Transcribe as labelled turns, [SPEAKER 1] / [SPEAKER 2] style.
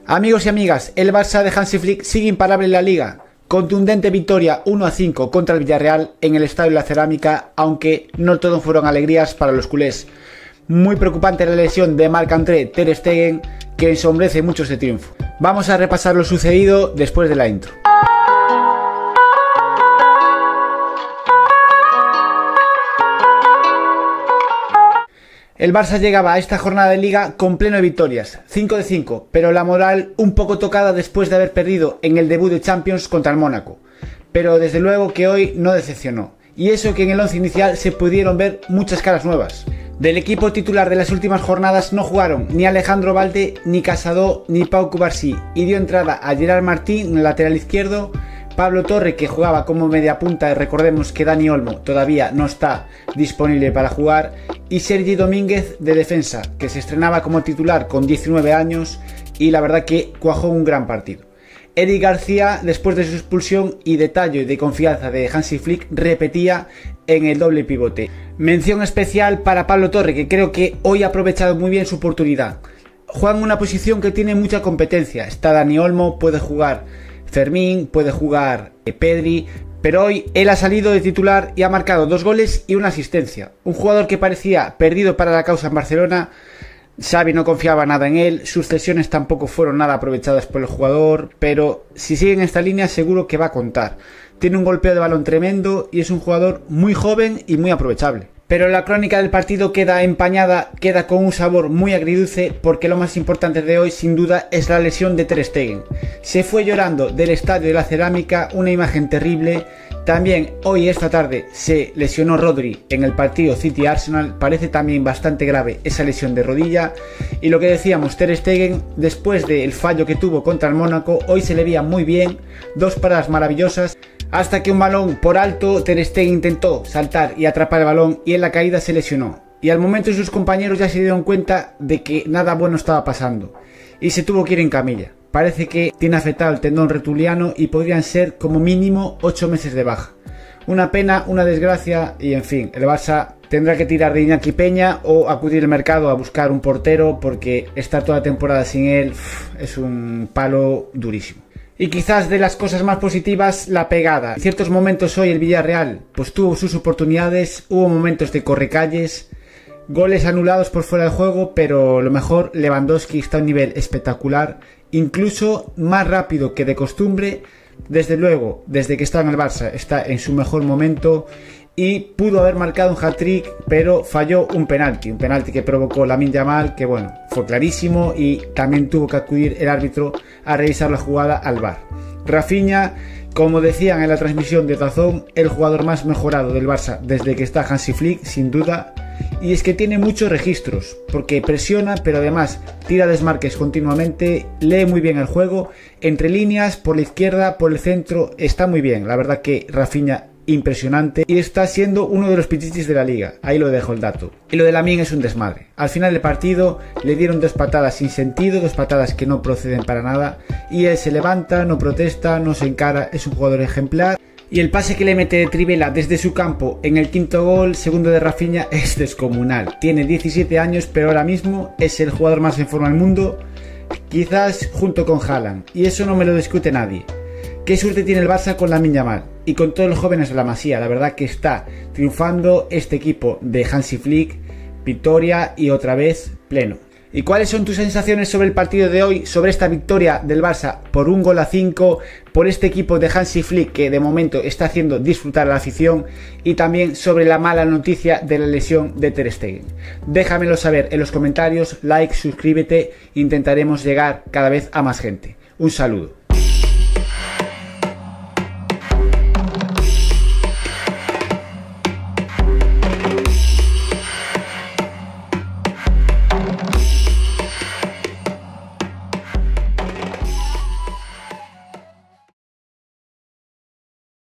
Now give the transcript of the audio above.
[SPEAKER 1] Amigos y amigas, el Barça de Hansi Flick sigue imparable en la Liga. Contundente victoria 1-5 contra el Villarreal en el Estadio de la Cerámica, aunque no todo fueron alegrías para los culés. Muy preocupante la lesión de Marc-André Ter Stegen, que ensombrece mucho este triunfo. Vamos a repasar lo sucedido después de la intro. El Barça llegaba a esta jornada de Liga con pleno de victorias, 5 de 5, pero la moral un poco tocada después de haber perdido en el debut de Champions contra el Mónaco. Pero desde luego que hoy no decepcionó, y eso que en el once inicial se pudieron ver muchas caras nuevas. Del equipo titular de las últimas jornadas no jugaron ni Alejandro Balde, ni Casado, ni Pau Cubarsí, y dio entrada a Gerard Martín en el lateral izquierdo, Pablo Torre, que jugaba como mediapunta, y recordemos que Dani Olmo todavía no está disponible para jugar, y Sergi Domínguez de defensa, que se estrenaba como titular con 19 años y la verdad que cuajó un gran partido. Eric García, después de su expulsión y detalle y de confianza de Hansi Flick, repetía en el doble pivote. Mención especial para Pablo Torre, que creo que hoy ha aprovechado muy bien su oportunidad. Juega en una posición que tiene mucha competencia. Está Dani Olmo, puede jugar Fermín, puede jugar Pedri, pero hoy él ha salido de titular y ha marcado 2 goles y una asistencia. Un jugador que parecía perdido para la causa en Barcelona. Xavi no confiaba nada en él, sus cesiones tampoco fueron nada aprovechadas por el jugador, pero si sigue en esta línea seguro que va a contar. Tiene un golpeo de balón tremendo y es un jugador muy joven y muy aprovechable. Pero la crónica del partido queda empañada, queda con un sabor muy agridulce, porque lo más importante de hoy sin duda es la lesión de Ter Stegen. Se fue llorando del Estadio de la Cerámica, una imagen terrible. También hoy esta tarde se lesionó Rodri en el partido City-Arsenal, parece también bastante grave esa lesión de rodilla. Y lo que decíamos, Ter Stegen, después del fallo que tuvo contra el Mónaco, hoy se le veía muy bien, 2 paradas maravillosas, hasta que un balón por alto, Ter Stegen intentó saltar y atrapar el balón y en la caída se lesionó. Y al momento sus compañeros ya se dieron cuenta de que nada bueno estaba pasando y se tuvo que ir en camilla. Parece que tiene afectado el tendón rotuliano y podrían ser como mínimo 8 meses de baja. Una pena, una desgracia y en fin, el Barça tendrá que tirar de Iñaki Peña o acudir al mercado a buscar un portero, porque estar toda la temporada sin él es un palo durísimo. Y quizás de las cosas más positivas, la pegada. En ciertos momentos hoy el Villarreal pues tuvo sus oportunidades, hubo momentos de correcalles, goles anulados por fuera de juego, pero lo mejor, Lewandowski está a un nivel espectacular, incluso más rápido que de costumbre. Desde luego, desde que está en el Barça, está en su mejor momento y pudo haber marcado un hat-trick, pero falló un penalti que provocó Lamine Yamal, que bueno, fue clarísimo, y también tuvo que acudir el árbitro a revisar la jugada al VAR. Rafinha, como decían en la transmisión de DAZN, el jugador más mejorado del Barça desde que está Hansi Flick, sin duda. Y es que tiene muchos registros, porque presiona, pero además tira desmarques continuamente, lee muy bien el juego, entre líneas, por la izquierda, por el centro, está muy bien. La verdad que Rafinha, impresionante, y está siendo uno de los pichichis de la liga. Ahí lo dejo el dato. Y lo de Lamine es un desmadre. Al final del partido le dieron 2 patadas sin sentido, 2 patadas que no proceden para nada, y él se levanta, no protesta, no se encara, es un jugador ejemplar. Y el pase que le mete de Trivela desde su campo en el 5º gol, segundo de Rafinha, es descomunal. Tiene 17 años, pero ahora mismo es el jugador más en forma del mundo, quizás junto con Haaland, y eso no me lo discute nadie. Qué suerte tiene el Barça con Lamine Yamal y con todos los jóvenes de la Masía. La verdad que está triunfando este equipo de Hansi Flick, victoria y otra vez pleno. ¿Y cuáles son tus sensaciones sobre el partido de hoy, sobre esta victoria del Barça por 1-5, por este equipo de Hansi Flick que de momento está haciendo disfrutar a la afición, y también sobre la mala noticia de la lesión de Ter Stegen? Déjamelo saber en los comentarios, like, suscríbete, intentaremos llegar cada vez a más gente. Un saludo.